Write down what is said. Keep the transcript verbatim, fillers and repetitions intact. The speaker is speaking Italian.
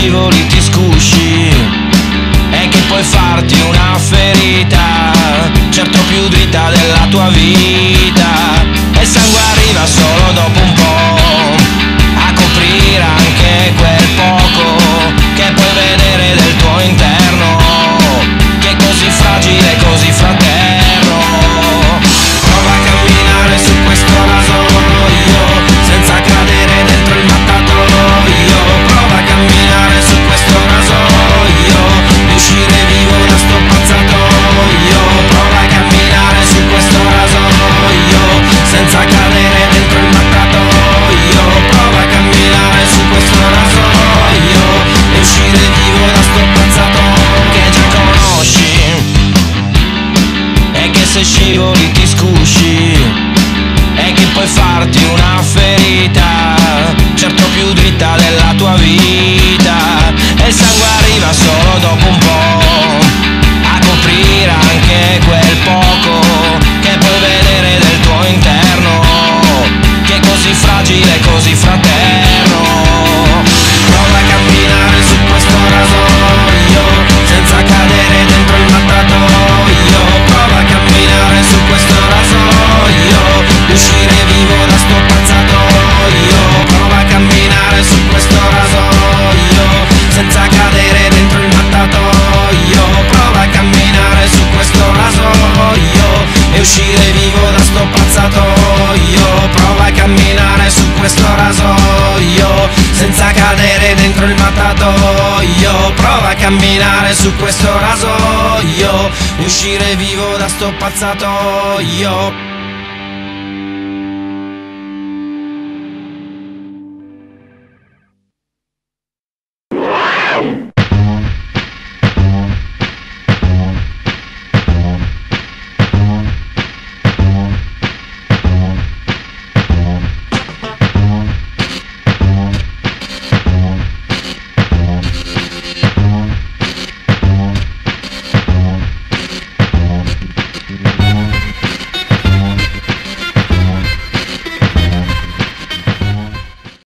scivoli ti scusci e che puoi farti una ferita, certo più dritta della tua vita, e il sangue arriva solo dopo un po' a coprire anche quel poco che puoi vedere del tuo interno, che è così fragile, così fraterno. Prova a camminare su questo rasoio senza cadere dentro il mattatoio. Prova a camminare su questo rasoio e uscire vivo da sto pazzatoio. Prova a camminare su questo rasoio senza cadere dentro il mattatoio. Prova a camminare su questo rasoio e uscire vivo da sto pazzatoio che già conosci e che se scivoli ti scusci e che puoi farti una ferita, certo più dritta della tua vita, e il sangue arriva solo dopo un po' a coprire anche quel poco che puoi vedere del tuo interno, che è così fragile, così fraterno. Prova a camminare su questo rasoio senza cadere dentro il mattatoio. Prova a camminare su questo rasoio, uscire vivo da sto pazzatoio. Prova a camminare su questo rasoio senza cadere dentro il mattatoio. Prova a camminare su questo rasoio e uscire vivo da sto pazzatoio. Prova a camminare su questo rasoio senza cadere dentro il mattatoio. Prova a camminare su questo rasoio e uscire vivo da sto pazzatoio.